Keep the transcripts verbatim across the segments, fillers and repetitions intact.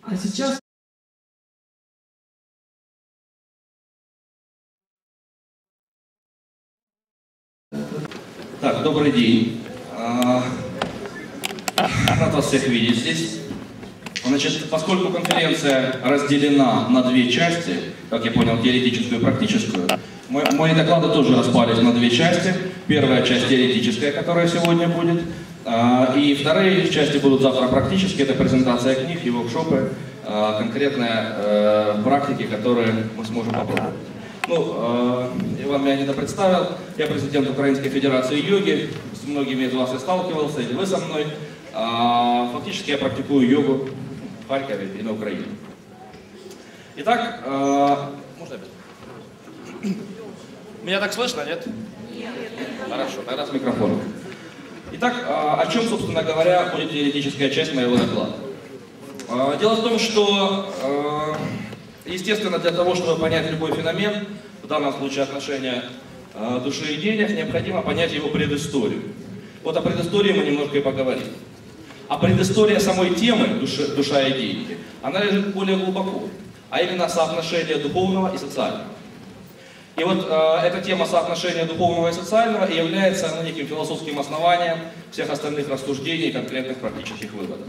А сейчас... Так, добрый день. Рад вас всех видеть здесь. Значит, поскольку конференция разделена на две части, как я понял, теоретическую и практическую, мои доклады тоже распались на две части. Первая часть теоретическая, которая сегодня будет, и вторые части будут завтра практические. Это презентация книг и воркшопы, конкретные практики, которые мы сможем попробовать. Ну, я вам меня недопредставил. Я президент Украинской Федерации йоги. С многими из вас я сталкивался, или вы со мной. Фактически я практикую йогу в Харькове и на Украине. Итак, можно опять? Меня так слышно, нет? Нет. Хорошо, тогда с микрофоном. Итак, о чем, собственно говоря, будет теоретическая часть моего доклада? Дело в том, что, естественно, для того, чтобы понять любой феномен, в данном случае отношения души и денег, необходимо понять его предысторию. Вот о предыстории мы немножко и поговорим. А предыстория самой темы души, душа и деньги, она лежит более глубоко, а именно соотношение духовного и социального. И вот э, эта тема соотношения духовного и социального и является ну, неким философским основанием всех остальных рассуждений и конкретных практических выводов.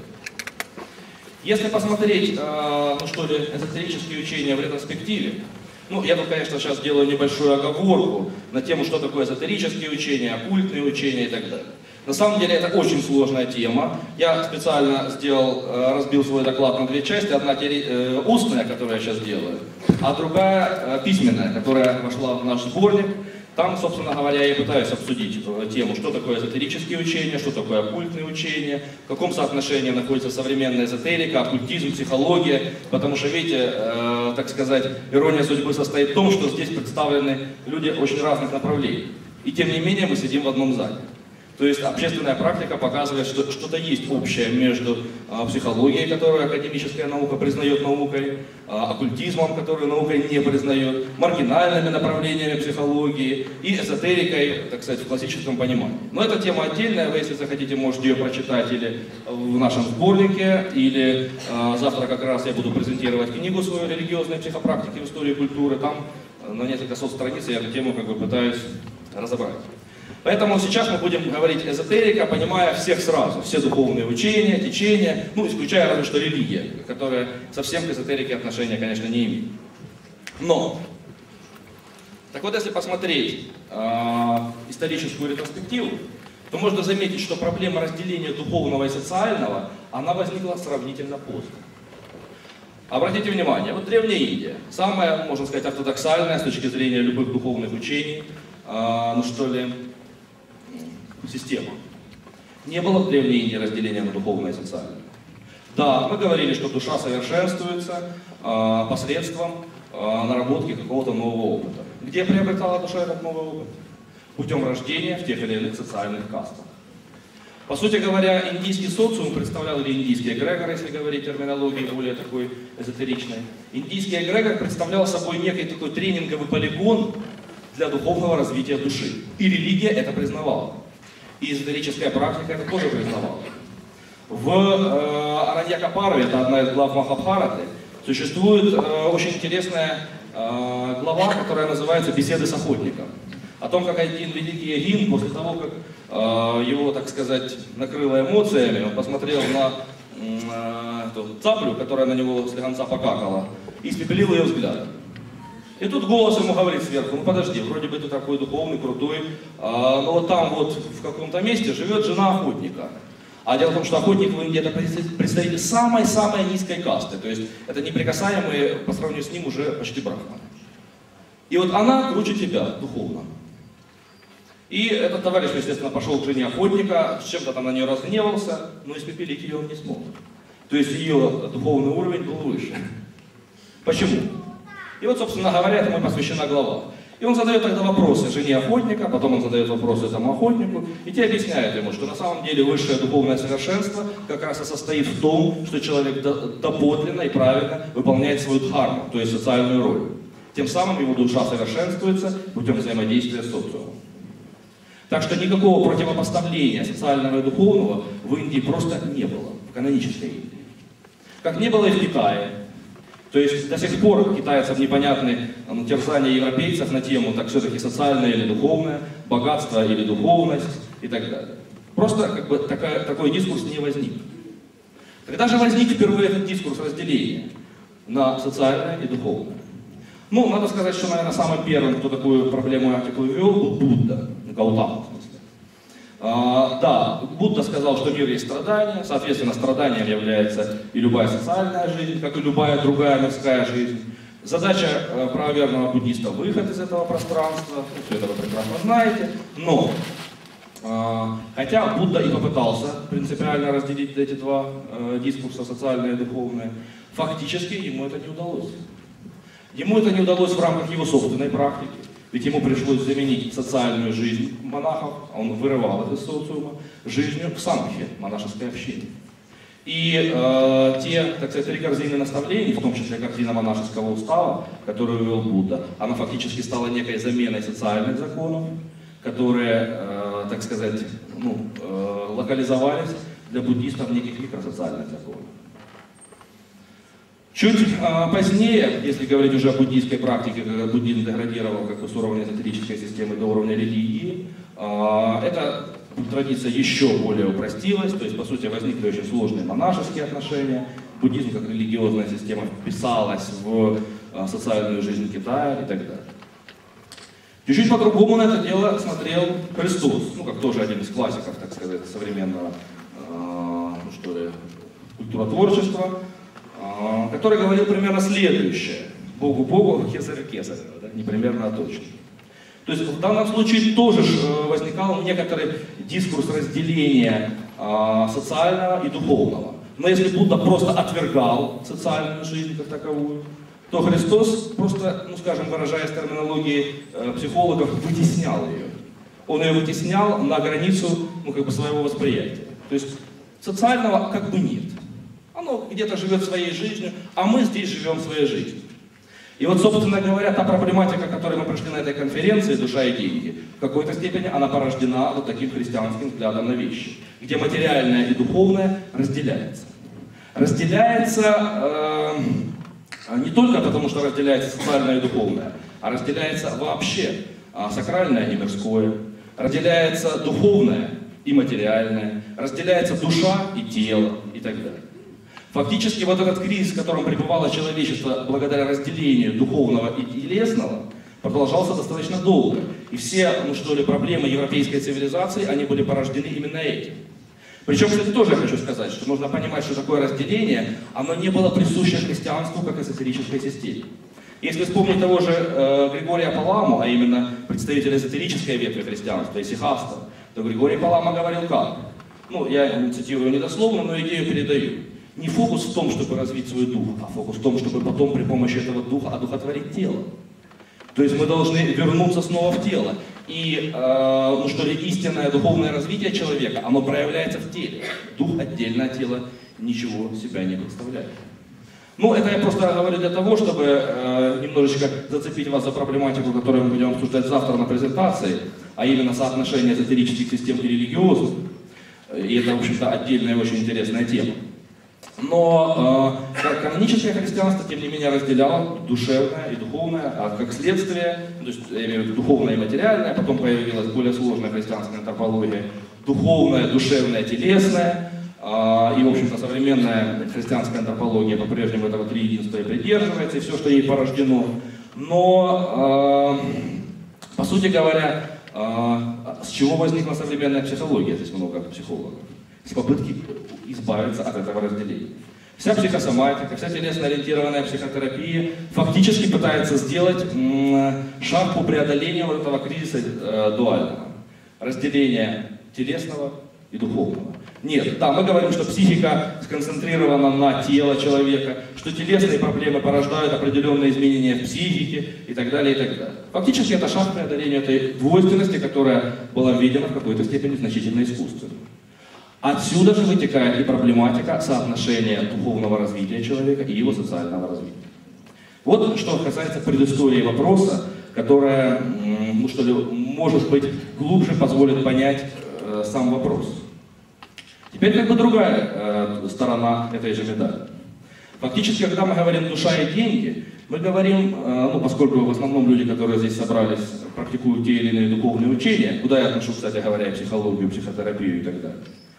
Если посмотреть, э, ну что ли, эзотерические учения в ретроспективе, ну, я тут, конечно, сейчас делаю небольшую оговорку на тему, что такое эзотерические учения, оккультные учения и так далее. На самом деле это очень сложная тема. Я специально сделал, разбил свой доклад на две части. Одна устная, которую я сейчас делаю, а другая письменная, которая вошла в наш сборник. Там, собственно говоря, я и пытаюсь обсудить тему, что такое эзотерические учения, что такое оккультные учения, в каком соотношении находится современная эзотерика, оккультизм, психология. Потому что, видите, э, так сказать, ирония судьбы состоит в том, что здесь представлены люди очень разных направлений. И тем не менее мы сидим в одном зале. То есть общественная практика показывает, что что-то есть общее между а, психологией, которую академическая наука признает наукой, а, оккультизмом, который наука не признает, маргинальными направлениями психологии и эзотерикой, так сказать, в классическом понимании. Но эта тема отдельная, вы, если захотите, можете ее прочитать или в нашем сборнике, или а, завтра как раз я буду презентировать книгу свою «Религиозные психопрактики в истории культуры». Там на несколько сот страниц я эту тему как бы пытаюсь разобрать. Поэтому сейчас мы будем говорить эзотерика, понимая всех сразу, все духовные учения, течения, ну, исключая разве что религия, которая совсем к эзотерике отношения, конечно, не имеет. Но, так вот, если посмотреть э, историческую ретроспективу, то можно заметить, что проблема разделения духовного и социального, она возникла сравнительно поздно. Обратите внимание, вот Древняя Индия, самая, можно сказать, ортодоксальная с точки зрения любых духовных учений, э, ну что ли, система. Не было в Древней Индии разделения на духовное и социальное. Да, мы говорили, что душа совершенствуется э, посредством э, наработки какого-то нового опыта. Где приобретала душа этот новый опыт? Путем рождения в тех или иных социальных кастах. По сути говоря, индийский социум представлял, или индийский эгрегор, если говорить терминологией более такой эзотеричной, индийский эгрегор представлял собой некий такой тренинговый полигон для духовного развития души. И религия это признавала. И эзотерическая практика это тоже признавала. В э, Араньякапараве, это одна из глав Махабхараты, существует э, очень интересная э, глава, которая называется «Беседы с охотником». О том, как один великий йогин, после того, как э, его, так сказать, накрыло эмоциями, он посмотрел на э, эту цаплю, которая на него с легонца покакала, и испепелил ее взглядом. И тут голос ему говорит сверху: ну подожди, вроде бы ты такой духовный, крутой, а, но вот там вот в каком-то месте живет жена охотника. А дело в том, что охотник в Индии это представитель самой-самой низкой касты, то есть это неприкасаемые по сравнению с ним уже почти брахманы. И вот она круче тебя духовно. И этот товарищ, естественно, пошел к жене охотника, с чем-то там на нее разгневался, но испепелить ее он не смог. То есть ее духовный уровень был выше. Почему? И вот, собственно говоря, этому посвящена глава. И он задает тогда вопросы жене охотника, потом он задает вопросы этому охотнику, и те объясняют ему, что на самом деле высшее духовное совершенство как раз и состоит в том, что человек доподлинно и правильно выполняет свою дхарму, то есть социальную роль. Тем самым его душа совершенствуется путем взаимодействия с социумом. Так что никакого противопоставления социального и духовного в Индии просто не было, в канонической Индии. как не было и в Китае. То есть до сих пор китайцам непонятны ну, терзания европейцев на тему, так все-таки социальное или духовное, богатство или духовность и так далее. Просто как бы такая, такой дискурс не возник. Когда же возник впервые этот дискурс разделения на социальное и духовное? Ну, надо сказать, что, наверное, самым первым, кто такую проблематику ввел, был Будда, Гаутама, в смысле. А, да, Будда сказал, что мир есть страдания, соответственно, страданием является и любая социальная жизнь, как и любая другая мирская жизнь. Задача э, правоверного буддиста — выход из этого пространства, все это вы прекрасно знаете, но, э, хотя Будда и попытался принципиально разделить эти два э, дискурса, социальное и духовное, фактически ему это не удалось. Ему это не удалось в рамках его собственной практики, ведь ему пришлось заменить социальную жизнь монахов, он вырывал это из социума, жизнью в самхе, монашеской общине. И э, те, так сказать, три корзины наставлений, в том числе корзина монашеского устава, которую ввел Будда, она фактически стала некой заменой социальных законов, которые, э, так сказать, ну, э, локализовались для буддистов в неких микросоциальных законах. Чуть э, позднее, если говорить уже о буддийской практике, когда буддизм деградировал как бы с уровня эзотерической системы до уровня религии, э, эта традиция еще более упростилась, то есть по сути возникли очень сложные монашеские отношения, буддизм как религиозная система вписалась в э, социальную жизнь Китая и так далее. Чуть-чуть по-другому на это дело смотрел Христос, ну как тоже один из классиков, так сказать, современного э, ну, что ли, культуротворчества, который говорил примерно следующее: Богу Богу, Кесарю Кесарю, да? Не примерно, а точно. То есть в данном случае тоже возникал некоторый дискурс разделения а, социального и духовного. Но если Будда просто отвергал социальную жизнь как таковую, то Христос просто, ну скажем, выражаясь терминологией э, психологов, вытеснял ее. Он ее вытеснял на границу ну, как бы своего восприятия. То есть социального как бы нет. Оно где-то живет своей жизнью, а мы здесь живем своей жизнью. И вот, собственно говоря, та проблематика, которой мы пришли на этой конференции «Душа и деньги», в какой-то степени она порождена вот таким христианским взглядом на вещи, где материальное и духовное разделяется. Разделяется э, не только потому, что разделяется социальное и духовное, а разделяется вообще э, сакральное и мирское, разделяется духовное и материальное, разделяется душа и тело и так далее. Фактически вот этот кризис, в котором пребывало человечество благодаря разделению духовного и телесного, продолжался достаточно долго. И все, ну что ли, проблемы европейской цивилизации, они были порождены именно этим. Причем, кстати, тоже я хочу сказать, что нужно понимать, что такое разделение, оно не было присуще христианству как эзотерической системе. Если вспомнить того же э, Григория Паламу, а именно представителя эзотерической ветви христианства, исихастов, то Григорий Палама говорил как? Ну, я цитирую недословно, но идею передаю. Не фокус в том, чтобы развить свой дух, а фокус в том, чтобы потом при помощи этого духа одухотворить тело. То есть мы должны вернуться снова в тело. И, э, ну что ли, истинное духовное развитие человека, оно проявляется в теле. Дух отдельно от тела ничего себя не представляет. Ну, это я просто говорю для того, чтобы э, немножечко зацепить вас за проблематику, которую мы будем обсуждать завтра на презентации, а именно соотношение эзотерических систем и религиозных. И это, в общем-то, отдельная очень интересная тема. Но э, каноническое христианство, тем не менее, разделяло душевное и духовное, а как следствие, то есть, я имею в виду духовное и материальное, потом появилась более сложная христианская антропология, духовное, душевное, телесное, э, и, в общем-то, современная христианская антропология по-прежнему этого триединства и придерживается, и все, что ей порождено. Но, э, по сути говоря, э, с чего возникла современная психология, здесь много психологов? С попытки избавиться от этого разделения. Вся психосоматика, вся телесно-ориентированная психотерапия фактически пытается сделать м, шаг по преодолению вот этого кризиса э, дуального. Разделения телесного и духовного. Нет, да, мы говорим, что психика сконцентрирована на тело человека, что телесные проблемы порождают определенные изменения в психике и так далее, и так далее. Фактически это шаг к преодолению этой двойственности, которая была введена в какой-то степени значительно искусственно. Отсюда же вытекает и проблематика соотношения духовного развития человека и его социального развития. Вот что касается предыстории вопроса, которая, ну что ли, может быть, глубже позволит понять э, сам вопрос. Теперь как бы другая э, сторона этой же медали. Фактически, когда мы говорим «душа и деньги», мы говорим, ну, поскольку в основном люди, которые здесь собрались, практикуют те или иные духовные учения, куда я отношу, кстати говоря, психологию, психотерапию и так далее.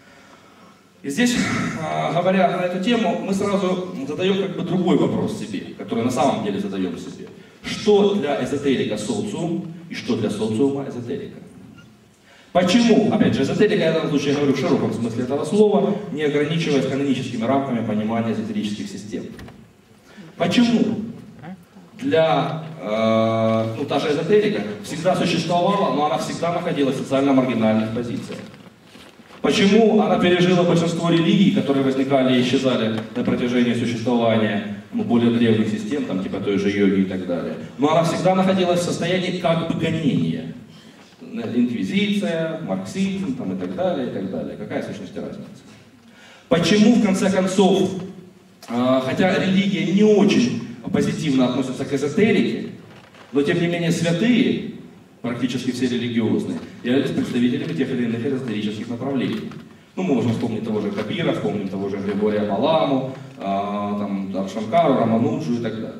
И здесь, говоря на эту тему, мы сразу задаем как бы другой вопрос себе, который на самом деле задаем себе. Что для эзотерика социум и что для социума эзотерика? Почему? Опять же, эзотерика, я в данном случае говорю в широком смысле этого слова, не ограничиваясь каноническими рамками понимания эзотерических систем. Почему для, э, ну, та же эзотерика всегда существовала, но она всегда находилась в социально маргинальных позициях? Почему она пережила большинство религий, которые возникали и исчезали на протяжении существования, ну, более древних систем, там, типа той же йоги и так далее? Но она всегда находилась в состоянии как бы гонения. Инквизиция, марксизм там, и так далее, и так далее. Какая в сущности разница? Почему, в конце концов, э, хотя религия не очень позитивно относится к эзотерике, но тем не менее святые, практически все религиозные, являлись представителями тех или иных эзотерических направлений. Ну, мы можем вспомнить того же Кабира, вспомним того же Григория Паламу, э, там, Шанкару, Рамануджу и так далее.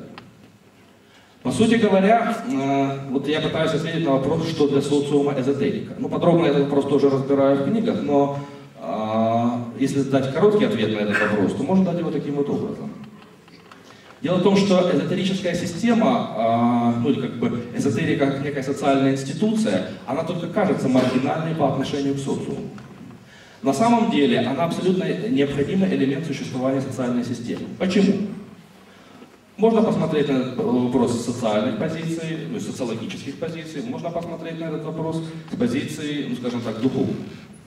По сути говоря, э, вот я пытаюсь ответить на вопрос, что для социума эзотерика. Ну, подробно этот вопрос тоже разбираю в книгах, но э, если дать короткий ответ на этот вопрос, то можно дать его таким вот образом. Дело в том, что эзотерическая система, э, ну или как бы эзотерика как некая социальная институция, она только кажется маргинальной по отношению к социуму. На самом деле она абсолютно необходимый элемент существования социальной системы. Почему? Можно посмотреть на этот вопрос с социальных позиций, ну, с социологических позиций, можно посмотреть на этот вопрос с позиции, ну, скажем так, духовной.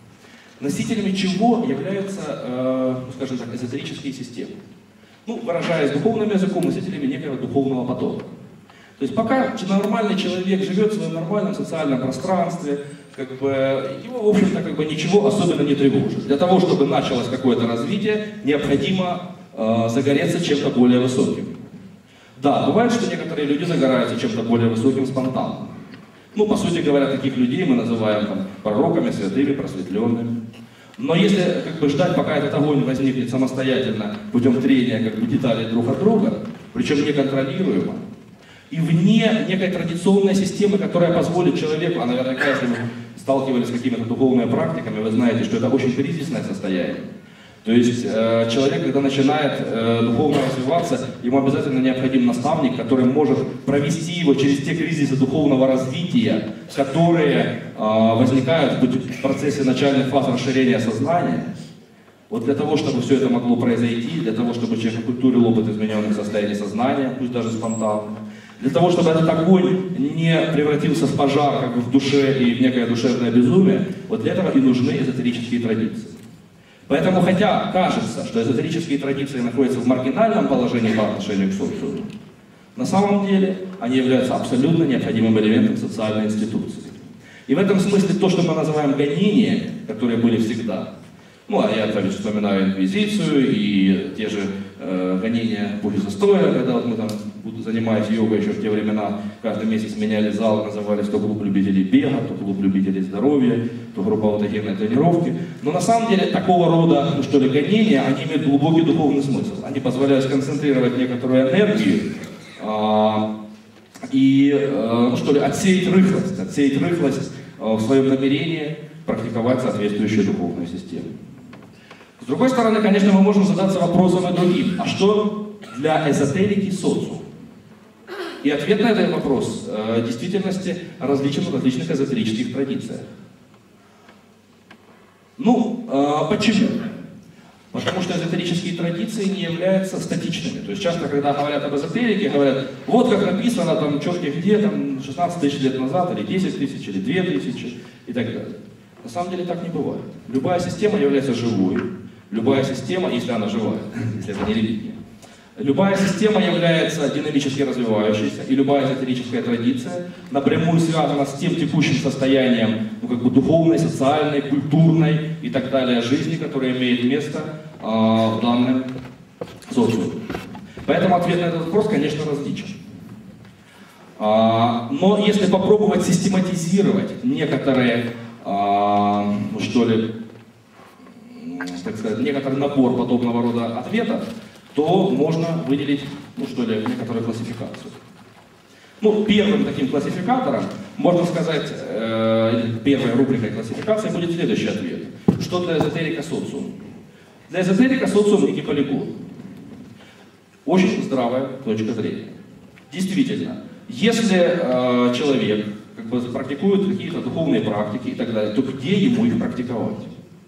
Носителями чего являются, э, ну, скажем так, эзотерические системы? Ну, выражаясь духовным языком, носителями некого духовного потока. То есть пока нормальный человек живет в своем нормальном социальном пространстве, как бы, его, в общем-то, как бы ничего особенно не тревожит. Для того, чтобы началось какое-то развитие, необходимо э, загореться чем-то более высоким. Да, бывает, что некоторые люди загораются чем-то более высоким спонтанно. Ну, по сути говоря, таких людей мы называем там, пророками, святыми, просветленными. Но если как бы, ждать, пока этот огонь возникнет самостоятельно путем трения как бы, деталей друг от друга, причем неконтролируемо, и вне некой традиционной системы, которая позволит человеку, а наверняка, если вы сталкивались с какими-то духовными практиками, вы знаете, что это очень кризисное состояние. То есть э, человек, когда начинает э, духовно развиваться, ему обязательно необходим наставник, который может провести его через те кризисы духовного развития, которые э, возникают в процессе начальных фаз расширения сознания. Вот для того, чтобы все это могло произойти, для того, чтобы человек окультурил опыт измененных состояний сознания, пусть даже спонтанно, для того, чтобы этот огонь не превратился в пожар как бы в душе и в некое душевное безумие, вот для этого и нужны эзотерические традиции. Поэтому, хотя кажется, что эзотерические традиции находятся в маргинальном положении по отношению к социуму, на самом деле они являются абсолютно необходимым элементом социальной институции. И в этом смысле то, что мы называем гонениями, которые были всегда, ну, а я, опять же, вспоминаю инквизицию и те же э, гонения эпохи застоя, когда вот мы там, занимаясь йогой еще в те времена, каждый месяц меняли зал, назывались то клуб любителей бега, то клуб любителей здоровья, то группа аутогенной тренировки. Но на самом деле такого рода, ну что ли, гонения, они имеют глубокий духовный смысл. Они позволяют сконцентрировать некоторую энергию э, и, э, ну что ли, отсеять рыхлость, отсеять рыхлость э, в своем намерении практиковать соответствующую духовную систему. С другой стороны, конечно, мы можем задаться вопросом и другим. А что для эзотерики социум? И ответ на этот вопрос э, в действительности различен в различных эзотерических традициях. Ну, э, почему? Потому что эзотерические традиции не являются статичными. То есть часто, когда говорят об эзотерике, говорят, вот как написано, там, черти где, там, шестнадцать тысяч лет назад, или десять тысяч, или две тысячи, и так далее. На самом деле так не бывает. Любая система является живой. Любая система, если она живая, если это не религия, любая система является динамически развивающейся, и любая эзотерическая традиция напрямую связана с тем текущим состоянием, ну, как бы духовной, социальной, культурной и так далее жизни, которая имеет место э, в данном социуме. Поэтому ответ на этот вопрос, конечно, различен. А, но если попробовать систематизировать некоторые, а, ну, что ли, так сказать, некоторый набор подобного рода ответов, то можно выделить, ну что ли, некоторую классификацию. Ну, первым таким классификатором, можно сказать, э, первой рубрикой классификации будет следующий ответ. Что для эзотерика социум? Для эзотерика социум некий полигон. Очень здравая точка зрения. Действительно, если э, человек как бы практикует какие-то духовные практики и так далее, то где ему их практиковать?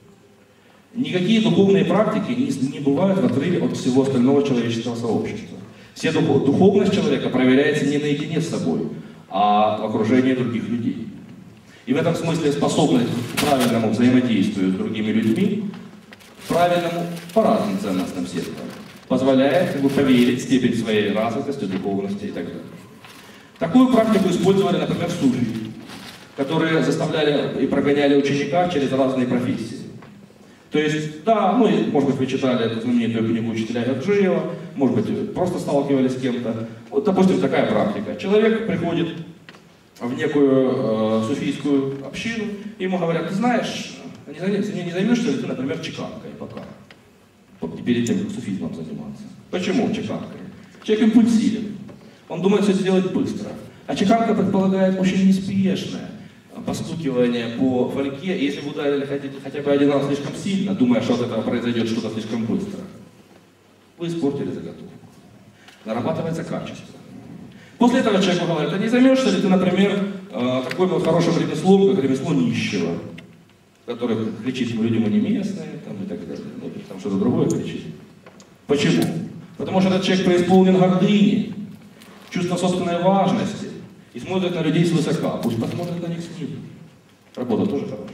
Никакие духовные практики не, не бывают в отрыве от всего остального человеческого сообщества. Все дух, духовность человека проверяется не наедине с собой, а в окружении других людей. И в этом смысле способность к правильному взаимодействию с другими людьми, правильному по разным ценностным секторам, позволяет как бы, проверить степень своей развитости, духовности и так далее. Такую практику использовали, например, суфи, которые заставляли и прогоняли ученика через разные профессии. То есть, да, ну, может быть, вы читали эту знаменитую книгу учителя Гаджиева, может быть, просто сталкивались с кем-то. Вот, допустим, такая практика. Человек приходит в некую э, суфийскую общину, и ему говорят: ты знаешь, не, не, не займешься ли ты, например, чеканкой пока? Перед тем, как суфизмом заниматься. Почему чеканкой? Человек импульсивен. Он думает все сделать быстро. А чеканка предполагает очень неспешное постукивание по фольге, и если вы ударили хотя бы один раз слишком сильно, думая, что от этого произойдет что-то слишком быстро, вы испортили заготовку. Нарабатывается качество. После этого человеку говорят: а не займешься ли ты, например, такой вот хорошим ремеслом, как ремесло нищего, который кричит людям: они местные, там, и так далее, ну, там что-то другое кричит. Почему? Потому что этот человек преисполнен гордыни, чувство собственной важности, и смотрит на людей свысока, пусть посмотрит на них снизу. Работа тоже хорошая.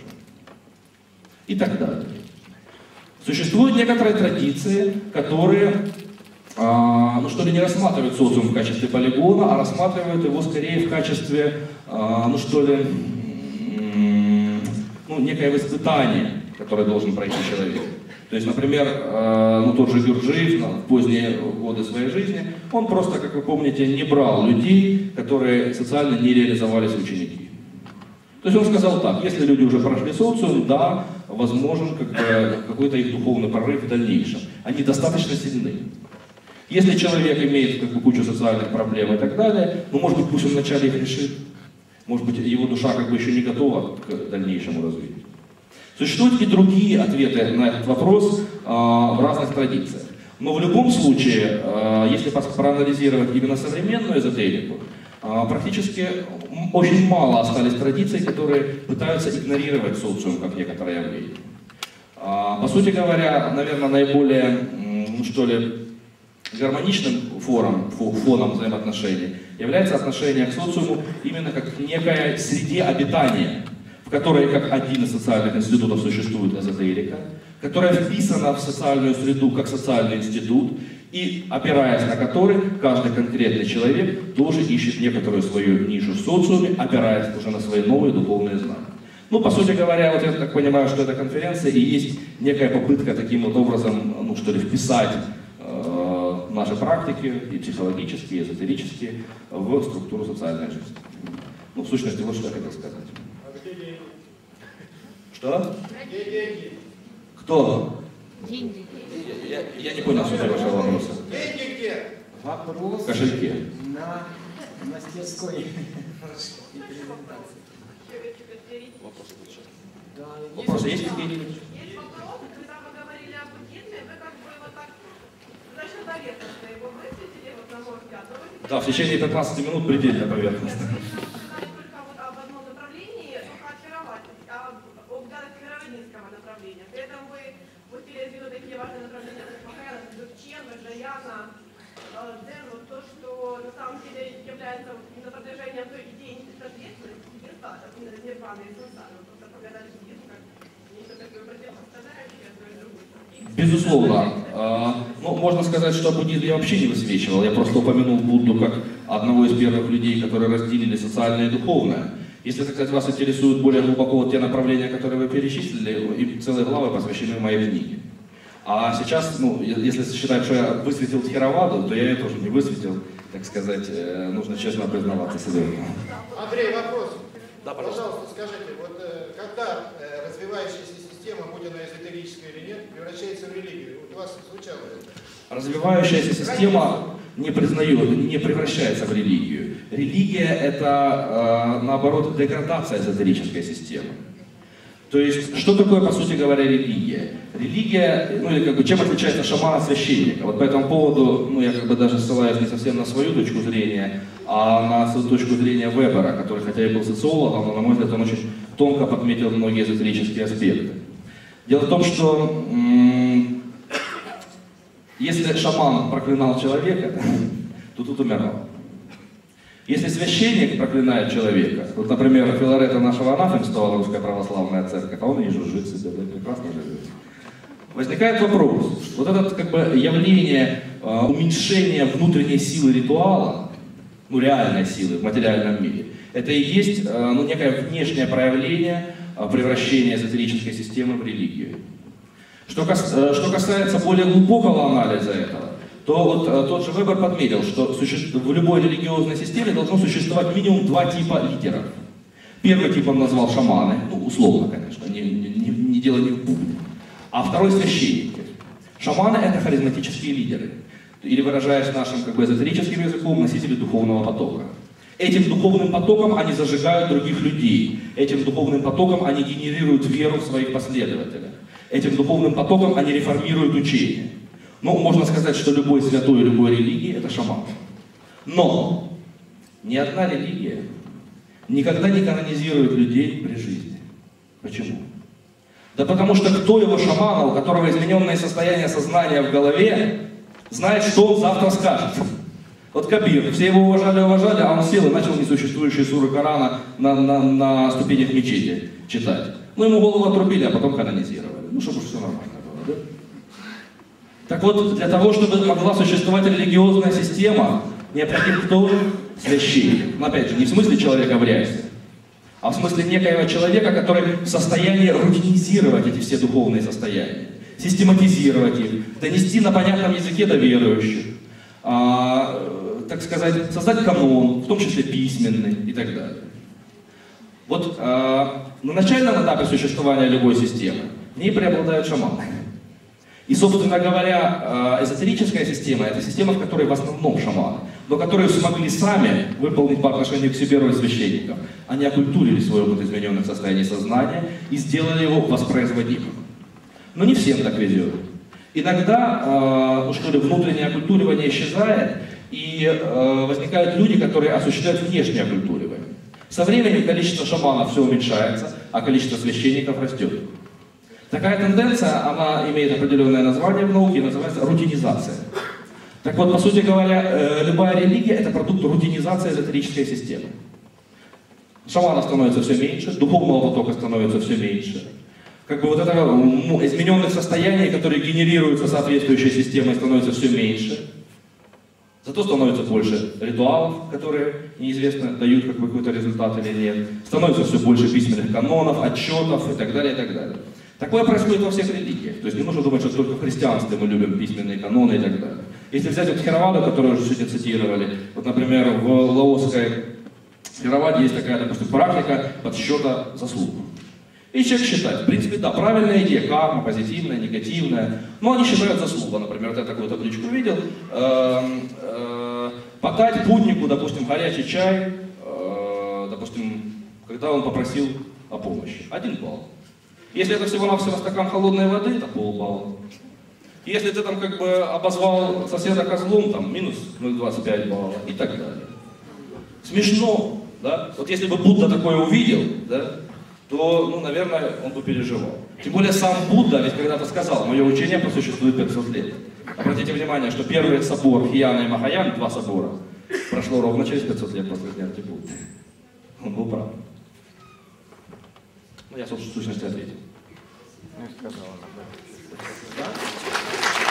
И так далее. Существуют некоторые традиции, которые, а, ну что ли, не рассматривают социум в качестве полигона, а рассматривают его скорее в качестве, а, ну что ли, ну, некоего испытания, которое должен пройти человек. То есть, например, э, ну, тот же Гурджиев в поздние годы своей жизни, он просто, как вы помните, не брал людей, которые социально не реализовались в ученики. То есть он сказал так: если люди уже прошли социум, да, возможен как бы, какой-то их духовный прорыв в дальнейшем. Они достаточно сильны. Если человек имеет как бы, кучу социальных проблем и так далее, ну, может быть, пусть он вначале их решит. Может быть, его душа как бы еще не готова к дальнейшему развитию. Существуют и другие ответы на этот вопрос э, в разных традициях. Но в любом случае, э, если проанализировать именно современную эзотерику, э, практически очень мало остались традиций, которые пытаются игнорировать социум как некоторое явление. Э, по сути говоря, наверное, наиболее, ну что ли, гармоничным фоном, фоном взаимоотношений является отношение к социуму именно как к некой среде обитания, в которой как один из социальных институтов существует эзотерика, которая вписана в социальную среду как социальный институт, и опираясь на который каждый конкретный человек тоже ищет некоторую свою нишу в социуме, опираясь уже на свои новые духовные знания. Ну, по сути говоря, вот я так понимаю, что эта конференция и есть некая попытка таким вот образом, ну что ли, вписать э, наши практики, и психологические, и эзотерические, в структуру социальной жизни. Ну, в сущности, вот что я хотел сказать. Что? Где деньги? Кто? Деньги. Я, я не понял сути вашего вопроса. Деньги где? Вопрос В кошельке. на мастерской имплементации. Вопрос лучше. Да, Вопросы есть какие-нибудь? Есть вопросы, когда вы говорили о буддизме, вы как бы вот так значит поверхностно его высветили, вот на мой взгляд. Но вы Да, в течение пятнадцати минут предельно поверхностно. только вот об одном направлении, только от мировоззрения, а об дарвинистского направления. При этом вы пустили из виду такие важные направления, как Махаяна, Дзogchen, Ваджраяна, Дзен, вот то, что на самом деле является именно продвижением той идеи несоответственности, нирваны и сансары. Просто показали буддизм как нечто такое противопоставляющее одно и другое. Безусловно. Ну, можно сказать, что буддизм я вообще не высвечивал. Я просто упомянул Будду как одного из первых людей, которые разделили социальное и духовное. Если, так сказать, вас интересуют более глубоко вот те направления, которые вы перечислили, и целые главы посвящены моей книге. А сейчас, ну, если считать, что я высветил Тхераваду, то я ее тоже не высветил, так сказать, нужно честно признаваться себе. Андрей, вопрос. Да, пожалуйста. Пожалуйста, скажите, вот э, когда э, развивающаяся система, будь она эзотерическая или нет, превращается в религию? Вот у вас звучало это. Развивающаяся система не признает, не превращается в религию. Религия — это, наоборот, деградация эзотерической системы. То есть, что такое, по сути говоря, религия? Религия, ну или как бы, чем отличается шаман от священника? Вот по этому поводу, ну я как бы даже ссылаюсь не совсем на свою точку зрения, а на свою точку зрения Вебера, который, хотя и был социологом, но, на мой взгляд, он очень тонко подметил многие эзотерические аспекты. Дело в том, что м- если шаман проклинал человека, то тут умирал. Если священник проклинает человека, вот, например, Филарета нашего анафемствовала Русская Православная Церковь, а он и жужжит себе, да, прекрасно живет. Возникает вопрос, вот это как бы явление э, уменьшения внутренней силы ритуала, ну реальной силы в материальном мире, это и есть э, ну, некое внешнее проявление э, превращения эзотерической системы в религию. Что, кас, э, что касается более глубокого анализа этого, то вот э, тот же Вебер подметил, что суще... в любой религиозной системе должно существовать минимум два типа лидеров. Первый тип он назвал шаманы, ну условно, конечно, не, не, не дело не в бубне. А второй священники. Шаманы — это харизматические лидеры. Или, выражаясь нашим как бы эзотерическим языком, носители духовного потока. Этим духовным потоком они зажигают других людей. Этим духовным потоком они генерируют веру в своих последователей. Этим духовным потоком они реформируют учение. Ну, можно сказать, что любой святой любой религии — это шаман. Но ни одна религия никогда не канонизирует людей при жизни. Почему? Да потому что кто его шамана, у которого измененное состояние сознания в голове, знает, что он завтра скажет. Вот Кабир, все его уважали, уважали, а он сел и начал несуществующие суры Корана на, на, на ступенях мечети читать. Ну, ему голову отрубили, а потом канонизировали. Ну, чтобы все нормально было, да? Так вот, для того, чтобы могла существовать религиозная система, необходим кто? Священник. Но опять же, не в смысле человека в рясе, а в смысле некоего человека, который в состоянии рутинизировать эти все духовные состояния, систематизировать их, донести на понятном языке до верующих, а, так сказать, создать канон, в том числе письменный и так далее. Вот а, на начальном этапе существования любой системы в ней преобладают шаманы. И, собственно говоря, эзотерическая система — это система, в которой в основном шаманы, но которые смогли сами выполнить по отношению к себе роль священников. Они окультурили свой опыт измененных состояний сознания и сделали его воспроизводимым. Но не всем так везет. Иногда, ну что ли, внутреннее окультуривание исчезает, и возникают люди, которые осуществляют внешнее окультуривание. Со временем количество шаманов все уменьшается, а количество священников растет. Такая тенденция, она имеет определенное название в науке, называется рутинизация. Так вот, по сути говоря, любая религия — это продукт рутинизации эзотерической системы. Шаманов становится все меньше, духовного потока становится все меньше. Как бы вот это ну, измененных состояний, которые генерируются соответствующей системой, становится все меньше. Зато становится больше ритуалов, которые неизвестно, дают как бы какой-то результат или нет. Становится все больше письменных канонов, отчетов и так далее, и так далее. Такое происходит во всех религиях. То есть не нужно думать, что только в христианстве мы любим письменные каноны и так далее. Если взять вот Theravada, которую уже сегодня цитировали, вот, например, в лаосской Theravаде есть такая, допустим, практика подсчета заслуг. И человек считает, в принципе, да, правильная идея, карма, позитивная, негативная, но они считают заслугу. Например, вот я такую табличку видел, подать путнику, допустим, горячий чай, допустим, когда он попросил о помощи. Один балл. Если это всего-навсего стакан холодной воды, это полбалла. Если ты там как бы обозвал соседа козлом, там минус ноль целых двадцать пять балла и так далее. Смешно, да? Вот если бы Будда такое увидел, да, то, ну, наверное, он бы переживал. Тем более сам Будда ведь когда-то сказал, мое учение просуществует пятьсот лет. Обратите внимание, что первый собор Хияна и Махаян, два собора, прошло ровно через пятьсот лет после смерти Будды. Он был прав. Ну, я, собственно, в сущности ответил. Я сказала, да. Да?